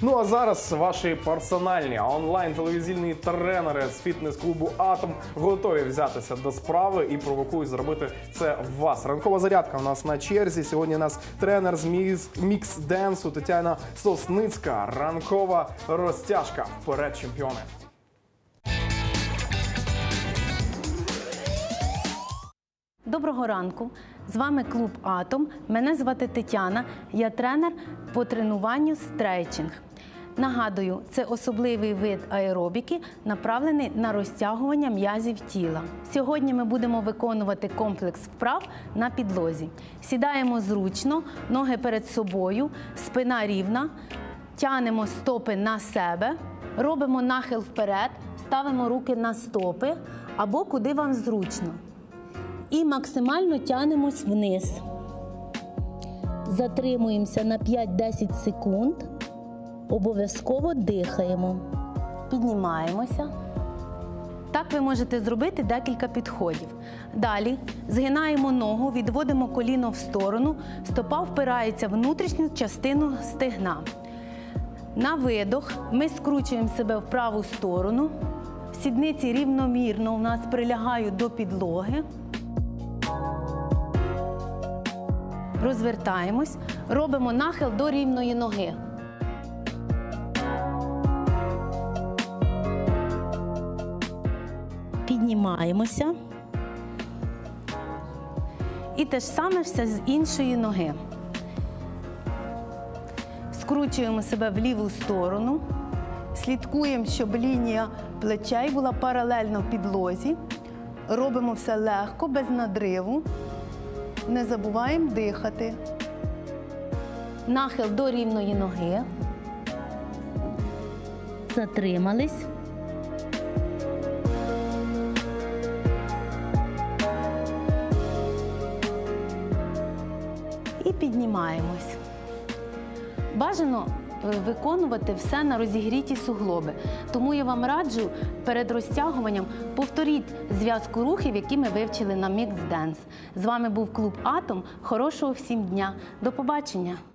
Ну а зараз ваші персональні онлайн-телевізійні тренери з фітнес-клубу «Атом» готові взятися до справи і провокують зробити це в вас. Ранкова зарядка у нас на черзі. Сьогодні у нас тренер з мікс-денсу Тетяна Сосницька. Ранкова розтяжка. Вперед, чемпіони! Доброго ранку! З вами клуб «Атом». Мене звати Тетяна. Я тренер по тренуванню стрейчинг. Нагадую, це особливий вид аеробіки, направлений на розтягування м'язів тіла. Сьогодні ми будемо виконувати комплекс вправ на підлозі. Сідаємо зручно, ноги перед собою, спина рівна, тягнемо стопи на себе, робимо нахил вперед, ставимо руки на стопи або куди вам зручно. І максимально тягнемось вниз. Затримуємося на 5-10 секунд. Обов'язково дихаємо. Піднімаємося. Так ви можете зробити декілька підходів. Далі згинаємо ногу, відводимо коліно в сторону, стопа впирається в внутрішню частину стегна. На видох ми скручуємо себе в праву сторону. Сідниці рівномірно у нас прилягають до підлоги. Розвертаємось, робимо нахил до рівної ноги. Піднімаємося. І те ж саме все з іншої ноги. Скручуємо себе в ліву сторону. Слідкуємо, щоб лінія плечей була паралельно підлозі. Робимо все легко, без надриву. Не забуваємо дихати. Нахил до рівної ноги. Затримались. І піднімаємось. Бажано виконувати все на розігріті суглоби. Тому я вам раджу перед розтягуванням повторіть зв'язку рухів, які ми вивчили на мікс-денс. З вами був клуб «Атом». Хорошого всім дня. До побачення!